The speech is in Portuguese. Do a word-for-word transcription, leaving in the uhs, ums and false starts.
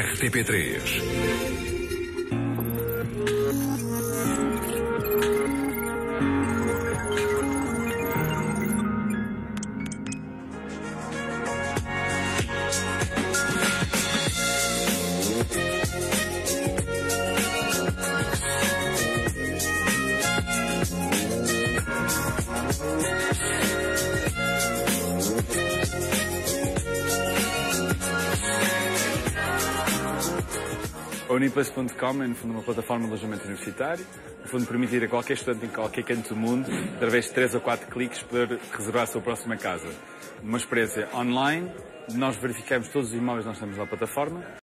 R T P três. A Uniplace ponto com é, no fundo, uma plataforma de alojamento universitário. No fundo, permitir a qualquer estudante em qualquer canto do mundo, através de três ou quatro cliques, poder reservar a sua próxima casa. Uma experiência online, nós verificamos todos os imóveis que nós temos na plataforma.